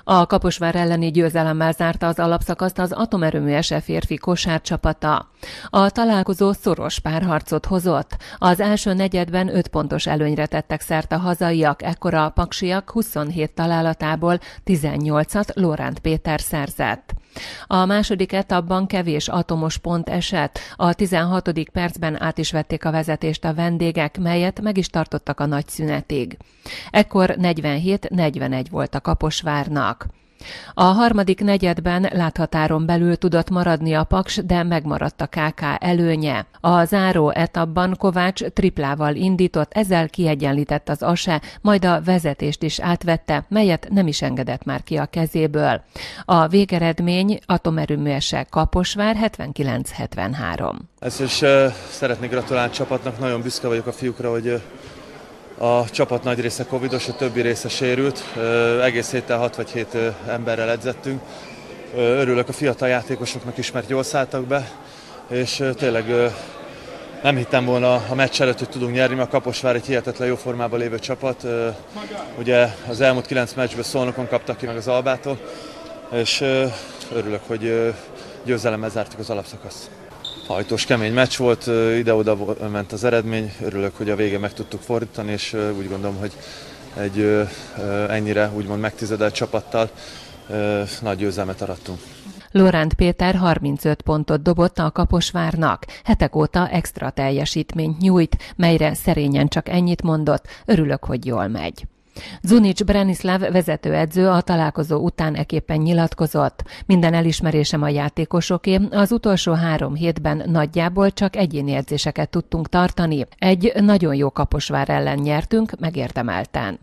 A Kaposvár elleni győzelemmel zárta az alapszakaszt az Atomerőmű SE férfi kosárcsapata. A találkozó szoros párharcot hozott. Az első negyedben 5 pontos előnyre tettek szert a hazaiak, ekkor a paksiak 27 találatából 18-at Lóránt Péter szerzett. A második etapban kevés atomos pont esett, a 16. percben át is vették a vezetést a vendégek, melyet meg is tartottak a nagy szünetig. Ekkor 47-41 volt a Kaposvárnak. A harmadik negyedben láthatáron belül tudott maradni a Paks, de megmaradt a KK előnye. A záró etapban Kovács triplával indított, ezzel kiegyenlített az ASE, majd a vezetést is átvette, melyet nem is engedett már ki a kezéből. A végeredmény Atomerőmű SE Kaposvár 79-73. Ezt is szeretnék gratulálni a csapatnak, nagyon büszke vagyok a fiúkra, hogy a csapat nagy része covidos, a többi része sérült. Egész héttel 6 vagy 7 emberrel edzettünk. Örülök a fiatal játékosoknak is, mert jól szálltak be, és tényleg nem hittem volna a meccs előtt, hogy tudunk nyerni, mert a Kaposvár egy hihetetlen jó formában lévő csapat. Ugye az elmúlt 9 meccsből Szolnokon kaptak ki meg az Albától, és örülök, hogy győzelemmel zártuk az alapszakaszt. Hajtós, kemény meccs volt, ide-oda ment az eredmény, örülök, hogy a végén meg tudtuk fordítani, és úgy gondolom, hogy egy ennyire úgymond megtizedelt csapattal nagy győzelmet arattunk. Lóránt Péter 35 pontot dobott a Kaposvárnak, hetek óta extra teljesítményt nyújt, melyre szerényen csak ennyit mondott, örülök, hogy jól megy. Zunic Branislav vezetőedző a találkozó után eképpen nyilatkozott. Minden elismerésem a játékosoké, az utolsó 3 hétben nagyjából csak egyéni edzéseket tudtunk tartani. Egy nagyon jó Kaposvár ellen nyertünk, megérdemelten.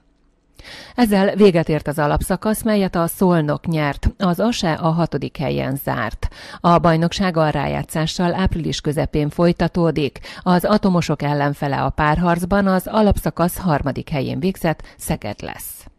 Ezzel véget ért az alapszakasz, melyet a Szolnok nyert, az ASE a 6. helyen zárt. A bajnokság a rájátszással április közepén folytatódik. Az atomosok ellenfele a párharcban az alapszakasz 3. helyén végzett Szeged lesz.